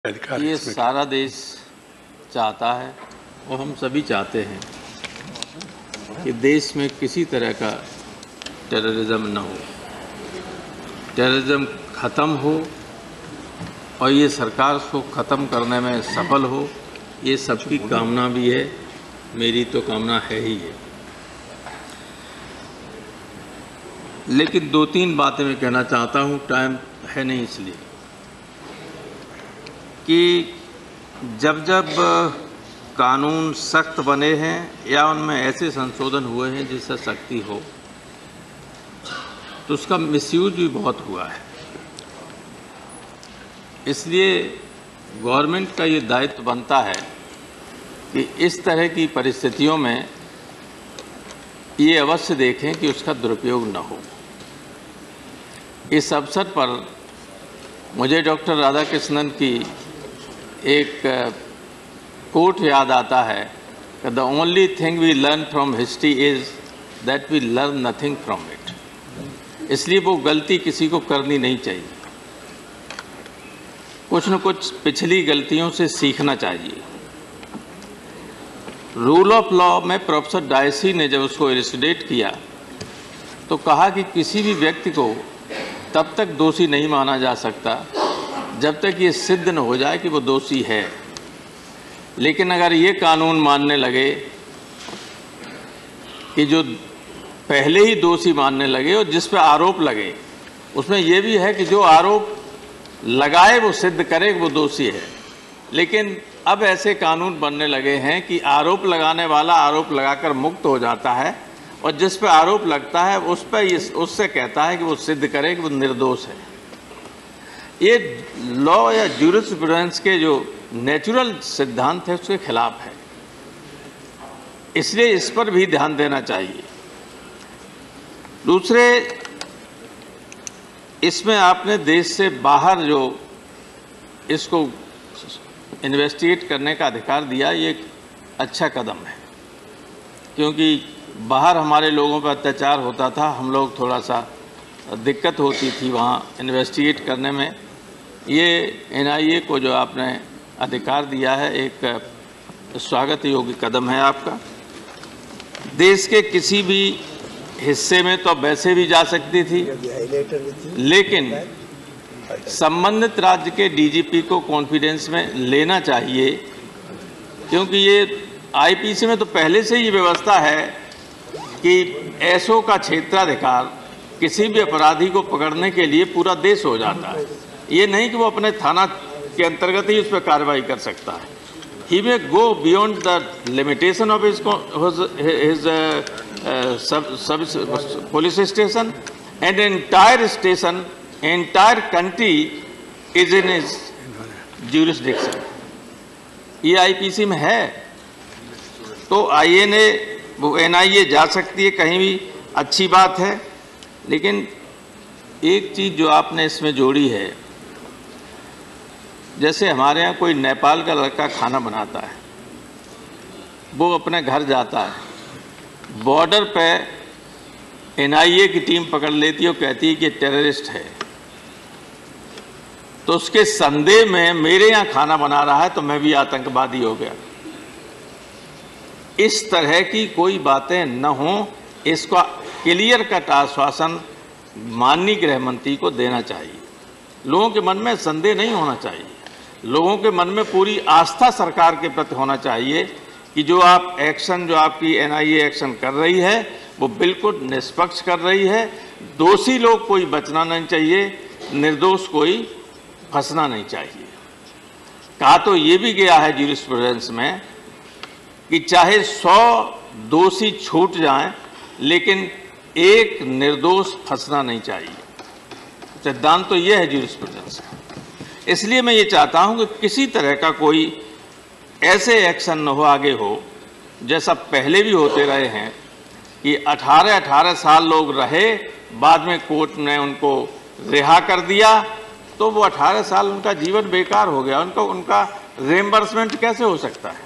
ये सारा देश चाहता है और हम सभी चाहते हैं कि देश में किसी तरह का टेररिज्म न हो, टेररिज्म ख़त्म हो और ये सरकार को ख़त्म करने में सफल हो। ये सबकी कामना भी है, मेरी तो कामना है ही है। लेकिन दो तीन बातें मैं कहना चाहता हूँ, टाइम है नहीं इसलिए, कि जब जब कानून सख्त बने हैं या उनमें ऐसे संशोधन हुए हैं जिससे सख्ती हो, तो उसका मिसयूज भी बहुत हुआ है। इसलिए गवर्नमेंट का ये दायित्व बनता है कि इस तरह की परिस्थितियों में ये अवश्य देखें कि उसका दुरुपयोग न हो। इस अवसर पर मुझे डॉक्टर राधाकृष्णन की एक कोट याद आता है कि the only thing we learn from history is that we learn nothing from it. इसलिए वो गलती किसी को करनी नहीं चाहिए, कुछ न कुछ पिछली गलतियों से सीखना चाहिए। रूल ऑफ लॉ में प्रोफेसर डायसी ने जब उसको इलस्ट्रेट किया तो कहा कि किसी भी व्यक्ति को तब तक दोषी नहीं माना जा सकता जब तक ये सिद्ध न हो जाए कि वो दोषी है। लेकिन अगर ये कानून मानने लगे कि जो पहले ही दोषी मानने लगे और जिस पे आरोप लगे, उसमें ये भी है कि जो आरोप लगाए वो सिद्ध करे वो दोषी है। लेकिन अब ऐसे कानून बनने लगे हैं कि आरोप लगाने वाला आरोप लगाकर मुक्त हो जाता है और जिस पे आरोप लगता है उस पर उससे कहता है कि वो सिद्ध करे कि वो निर्दोष है। ये लॉ या ज्यूरिस्प्रूडेंस के जो नेचुरल सिद्धांत है उसके खिलाफ है, इसलिए इस पर भी ध्यान देना चाहिए। दूसरे, इसमें आपने देश से बाहर जो इसको इन्वेस्टिगेट करने का अधिकार दिया, ये एक अच्छा कदम है, क्योंकि बाहर हमारे लोगों पर अत्याचार होता था, हम लोग थोड़ा सा दिक्कत होती थी वहाँ इन्वेस्टिगेट करने में। ये एनआईए को जो आपने अधिकार दिया है, एक स्वागत योग्य कदम है आपका। देश के किसी भी हिस्से में तो वैसे भी जा सकती थी, लेकिन संबंधित राज्य के डीजीपी को कॉन्फिडेंस में लेना चाहिए, क्योंकि ये आईपीसी में तो पहले से ही व्यवस्था है कि एसओ का क्षेत्राधिकार किसी भी अपराधी को पकड़ने के लिए पूरा देश हो जाता है। ये नहीं कि वो अपने थाना के अंतर्गत ही उस पर कार्रवाई कर सकता है। He may go beyond the limitation of his police station and entire station, entire country is in his jurisdiction. ये आईपीसी में है, तो एनआईए जा सकती है कहीं भी, अच्छी बात है। लेकिन एक चीज़ जो आपने इसमें जोड़ी है, जैसे हमारे यहाँ कोई नेपाल का लड़का खाना बनाता है, वो अपने घर जाता है, बॉर्डर पे एनआईए की टीम पकड़ लेती है और कहती है कि टेररिस्ट है, तो उसके संदेह में मेरे यहाँ खाना बना रहा है तो मैं भी आतंकवादी हो गया। इस तरह की कोई बातें न हों, इसका क्लियर कट आश्वासन माननीय गृह मंत्री को देना चाहिए। लोगों के मन में संदेह नहीं होना चाहिए, लोगों के मन में पूरी आस्था सरकार के प्रति होना चाहिए कि जो आपकी एनआईए एक्शन कर रही है वो बिल्कुल निष्पक्ष कर रही है। दोषी लोग कोई बचना नहीं चाहिए, निर्दोष कोई फंसना नहीं चाहिए। कहा तो ये भी गया है ज्यूरिस्प्रूडेंस में कि चाहे 100 दोषी छूट जाएं, लेकिन एक निर्दोष फंसना नहीं चाहिए। सिद्धांत तो यह है ज्यूरिस्प्रूडेंस का। इसलिए मैं ये चाहता हूं कि किसी तरह का कोई ऐसे एक्शन न हो, आगे हो, जैसा पहले भी होते रहे हैं कि 18 साल लोग रहे, बाद में कोर्ट ने उनको रिहा कर दिया, तो वो 18 साल उनका जीवन बेकार हो गया। उनका रिएम्बर्समेंट कैसे हो सकता है?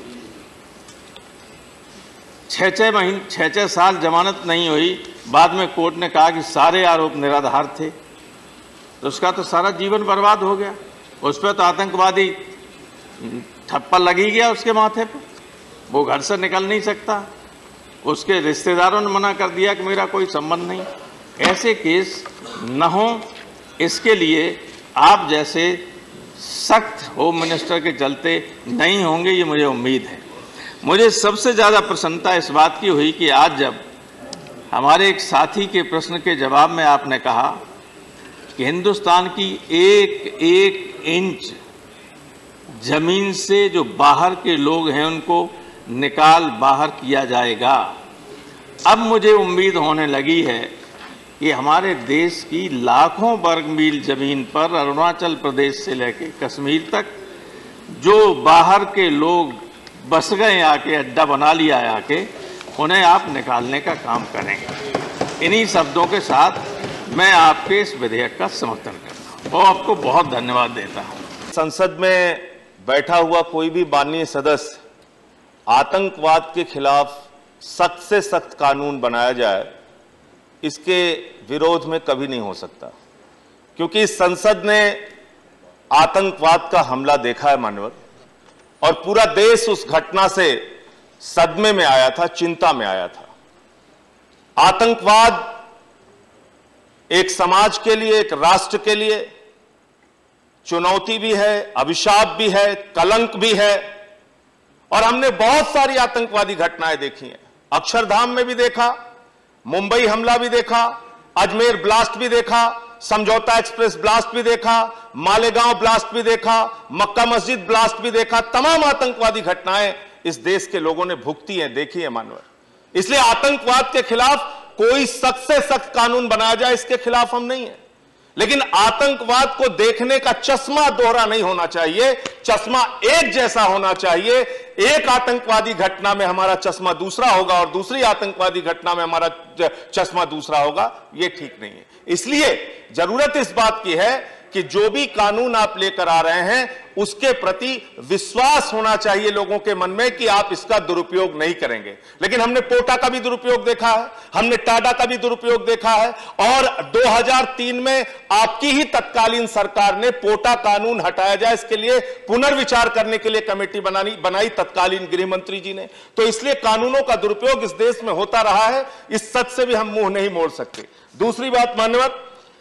6 साल जमानत नहीं हुई, बाद में कोर्ट ने कहा कि सारे आरोप निराधार थे, तो उसका तो सारा जीवन बर्बाद हो गया। उस पर तो आतंकवादी ठप्पा लगी गया उसके माथे पर, वो घर से निकल नहीं सकता। उसके रिश्तेदारों ने मना कर दिया कि मेरा कोई संबंध नहीं। ऐसे केस न हो, इसके लिए आप जैसे सख्त होम मिनिस्टर के चलते नहीं होंगे, ये मुझे उम्मीद है। मुझे सबसे ज़्यादा प्रसन्नता इस बात की हुई कि आज जब हमारे एक साथी के प्रश्न के जवाब में आपने कहा कि हिंदुस्तान की एक एक इंच जमीन से जो बाहर के लोग हैं उनको निकाल बाहर किया जाएगा। अब मुझे उम्मीद होने लगी है कि हमारे देश की लाखों वर्ग मील जमीन पर अरुणाचल प्रदेश से लेकर कश्मीर तक जो बाहर के लोग बस गए, आके अड्डा बना लिया है आके, उन्हें आप निकालने का काम करेंगे। इन्हीं शब्दों के साथ मैं आपके इस विधेयक का समर्थन करता हूँ और आपको बहुत धन्यवाद देता हूँ। संसद में बैठा हुआ कोई भी माननीय सदस्य आतंकवाद के खिलाफ सख्त से सख्त कानून बनाया जाए, इसके विरोध में कभी नहीं हो सकता, क्योंकि इस संसद ने आतंकवाद का हमला देखा है मानवर, और पूरा देश उस घटना से सदमे में आया था, चिंता में आया था। आतंकवाद एक समाज के लिए, एक राष्ट्र के लिए चुनौती भी है, अभिशाप भी है, कलंक भी है। और हमने बहुत सारी आतंकवादी घटनाएं देखी हैं। अक्षरधाम में भी देखा, मुंबई हमला भी देखा, अजमेर ब्लास्ट भी देखा, समझौता एक्सप्रेस ब्लास्ट भी देखा, मालेगांव ब्लास्ट भी देखा, मक्का मस्जिद ब्लास्ट भी देखा। तमाम आतंकवादी घटनाएं इस देश के लोगों ने भुगती हैं, देखी है मानवर। इसलिए आतंकवाद के खिलाफ कोई सख्त से सख्त कानून बनाया जाए, इसके खिलाफ हम नहीं है। लेकिन आतंकवाद को देखने का चश्मा दोहरा नहीं होना चाहिए, चश्मा एक जैसा होना चाहिए। एक आतंकवादी घटना में हमारा चश्मा दूसरा होगा और दूसरी आतंकवादी घटना में हमारा चश्मा दूसरा होगा, यह ठीक नहीं है। इसलिए जरूरत इस बात की है कि जो भी कानून आप लेकर आ रहे हैं उसके प्रति विश्वास होना चाहिए लोगों के मन में कि आप इसका दुरुपयोग नहीं करेंगे। लेकिन हमने पोटा का भी दुरुपयोग देखा है, हमने टाडा का भी दुरुपयोग देखा है, और 2003 में आपकी ही तत्कालीन सरकार ने पोटा कानून हटाया जाए इसके लिए पुनर्विचार करने के लिए कमेटी बनाई तत्कालीन गृह मंत्री जी ने। तो इसलिए कानूनों का दुरुपयोग इस देश में होता रहा है, इस सच से भी हम मुंह नहीं मोड़ सकते। दूसरी बात माननीय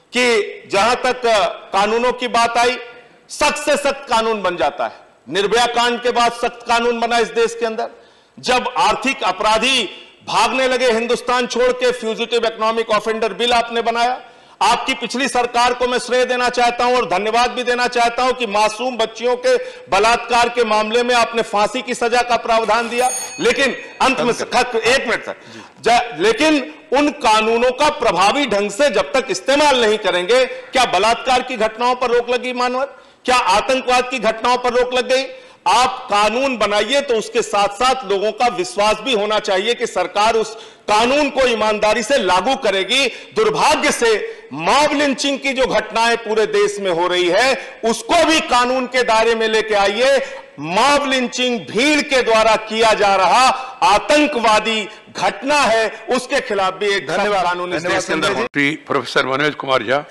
कि जहां तक कानूनों की बात आई, सख्त से सख्त कानून बन जाता है। निर्भया कांड के बाद सख्त कानून बना इस देश के अंदर। जब आर्थिक अपराधी भागने लगे हिंदुस्तान छोड़ के, फ्यूजिटिव इकोनॉमिक ऑफेंडर बिल आपने बनाया। आपकी पिछली सरकार को मैं श्रेय देना चाहता हूं और धन्यवाद भी देना चाहता हूं कि मासूम बच्चियों के बलात्कार के मामले में आपने फांसी की सजा का प्रावधान दिया। लेकिन अंत में एक मिनट सर, लेकिन उन कानूनों का प्रभावी ढंग से जब तक इस्तेमाल नहीं करेंगे, क्या बलात्कार की घटनाओं पर रोक लगी मानवर? क्या आतंकवाद की घटनाओं पर रोक लग गई? आप कानून बनाइए तो उसके साथ साथ लोगों का विश्वास भी होना चाहिए कि सरकार उस कानून को ईमानदारी से लागू करेगी। दुर्भाग्य से मॉब लिंचिंग की जो घटनाएं पूरे देश में हो रही है, उसको भी कानून के दायरे में लेके आइए। मॉब लिंचिंग भीड़ के द्वारा किया जा रहा आतंकवादी घटना है, उसके खिलाफ भी एक कानून इस देश के अंदर। Professor Manoj Kumar Jha.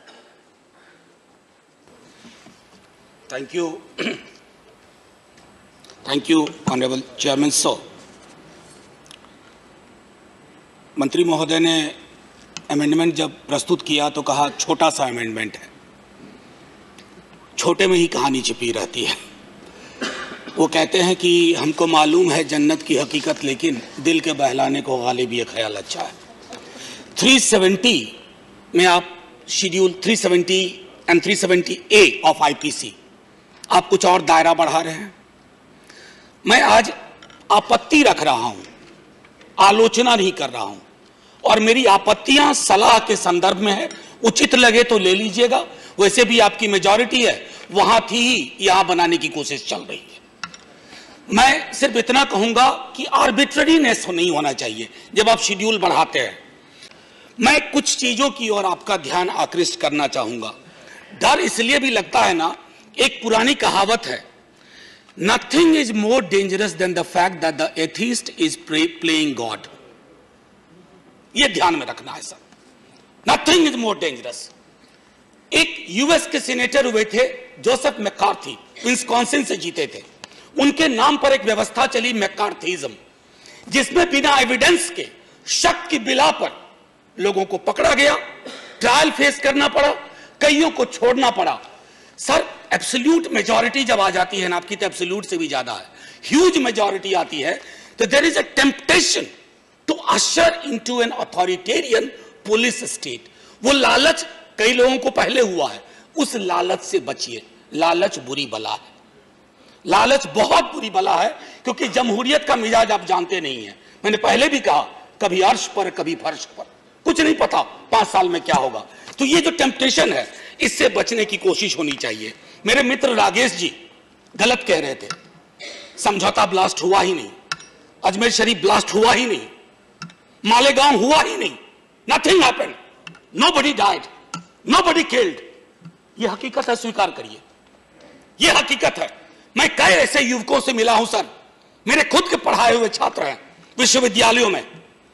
Thank you honourable chairman sir. मंत्री महोदय ने अमेंडमेंट जब प्रस्तुत किया तो कहा छोटा सा अमेंडमेंट है, छोटे में ही कहानी छिपी रहती है। वो कहते हैं कि हमको मालूम है जन्नत की हकीकत, लेकिन दिल के बहलाने को गालिब ये ख्याल अच्छा है। 370 में आप schedule 370 and 370A of IPC आप कुछ और दायरा बढ़ा रहे हैं। मैं आज आपत्ति रख रहा हूं, आलोचना नहीं कर रहा हूं, और मेरी आपत्तियां सलाह के संदर्भ में है। उचित लगे तो ले लीजिएगा, वैसे भी आपकी मेजॉरिटी है, वहां थी ही, यहां बनाने की कोशिश चल रही है। मैं सिर्फ इतना कहूंगा कि आर्बिट्ररीनेस नहीं होना चाहिए जब आप शेड्यूल बढ़ाते हैं। मैं कुछ चीजों की ओर आपका ध्यान आकृष्ट करना चाहूंगा। डर इसलिए भी लगता है ना, एक पुरानी कहावत है, nothing is more dangerous than the fact that the atheist is playing God. यह ध्यान में रखना है sir, nothing is more dangerous. एक यूएस के सीनेटर हुए थे जोसेफ मैकार्थी, विस्कॉन्सिन से जीते थे। उनके नाम पर एक व्यवस्था चली मैकार्थीज्म, जिसमें बिना एविडेंस के, शक की बिला पर लोगों को पकड़ा गया, ट्रायल फेस करना पड़ा, कईयों को छोड़ना पड़ा। सर, एब्सोल्यूट मेजॉरिटी जब आ जाती है ना, आपकी तो एब्सोल्यूट से भी ज्यादा है, ह्यूज मेजॉरिटी आती है, तो there is a temptation to usher into an authoritarian police state. वो लालच कई लोगों को पहले हुआ है, उस लालच से बचिए। लालच बुरी बला है, लालच बहुत बुरी बला है, क्योंकि जमहूरियत का मिजाज आप जानते नहीं है। मैंने पहले भी कहा, कभी अर्श पर कभी फर्श पर, कुछ नहीं पता 5 साल में क्या होगा। तो ये जो टेम्पटेशन है, इससे बचने की कोशिश होनी चाहिए। मेरे मित्र रागेश जी गलत कह रहे थे, समझौता ब्लास्ट हुआ ही नहीं, अजमेर शरीफ ब्लास्ट हुआ ही नहीं, मालेगांव हुआ ही नहीं, nothing happened, nobody died, nobody killed. यह हकीकत है, स्वीकार करिए, यह हकीकत है। मैं कई ऐसे युवकों से मिला हूं सर, मेरे खुद के पढ़ाए हुए छात्र हैं विश्वविद्यालयों में,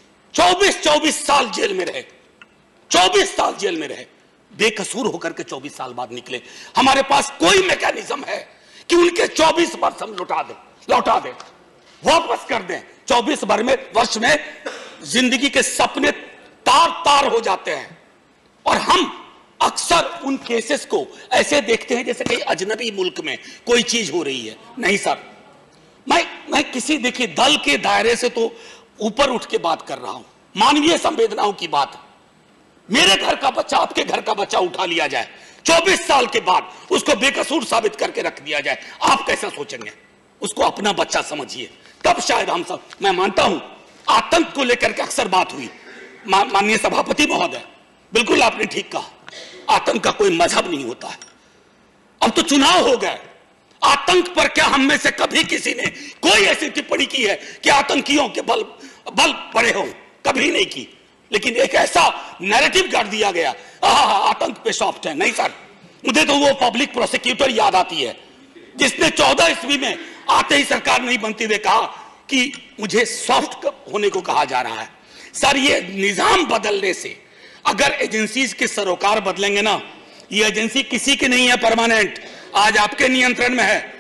24 साल जेल में रहे, 24 साल जेल में रहे, बेकसूर होकर के 24 साल बाद निकले। हमारे पास कोई मैकेनिज्म है कि उनके 24 वर्ष हम लौटा दें, वापस कर दें। 24 वर्ष में जिंदगी के सपने तार हो जाते हैं, और हम अक्सर उन केसेस को ऐसे देखते हैं जैसे कहीं अजनबी मुल्क में कोई चीज हो रही है। नहीं सर, मैं किसी देखिए दल के दायरे से तो ऊपर उठ के बात कर रहा हूं, मानवीय संवेदनाओं की बात। मेरे घर का बच्चा, आपके घर का बच्चा उठा लिया जाए, 24 साल के बाद उसको बेकसूर साबित करके रख दिया जाए, आप कैसा सोचेंगे? उसको अपना बच्चा समझिए, तब शायद हम सब। मैं मानता हूं आतंक को लेकर के अक्सर बात हुई, माननीय सभापति महोदय, बिल्कुल आपने ठीक कहा, आतंक का कोई मजहब नहीं होता है। अब तो चुनाव हो गए, आतंक पर क्या हम में से कभी किसी ने कोई ऐसी टिप्पणी की है कि आतंकियों के बल बड़े हो? कभी नहीं की। लेकिन एक ऐसा नैरेटिव कर दिया गया, आतंक पे सॉफ्ट है। नहीं सर, मुझे तो वो पब्लिक प्रोसिक्यूटर याद आती है जिसने 14 ईस्वी में आते ही सरकार नहीं बनती हुए कहा कि मुझे सॉफ्ट होने को कहा जा रहा है। सर, ये निजाम बदलने से अगर एजेंसीज के सरोकार बदलेंगे ना, ये एजेंसी किसी की नहीं है परमानेंट, आज आपके नियंत्रण में है,